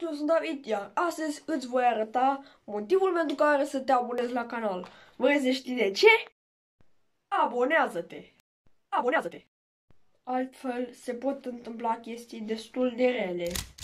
eu sunt David, iar astăzi îți voi arăta motivul pentru care să te abonezi la canal. Vrei să știi de ce? Abonează-te! Abonează-te! Altfel se pot întâmpla chestii destul de rele.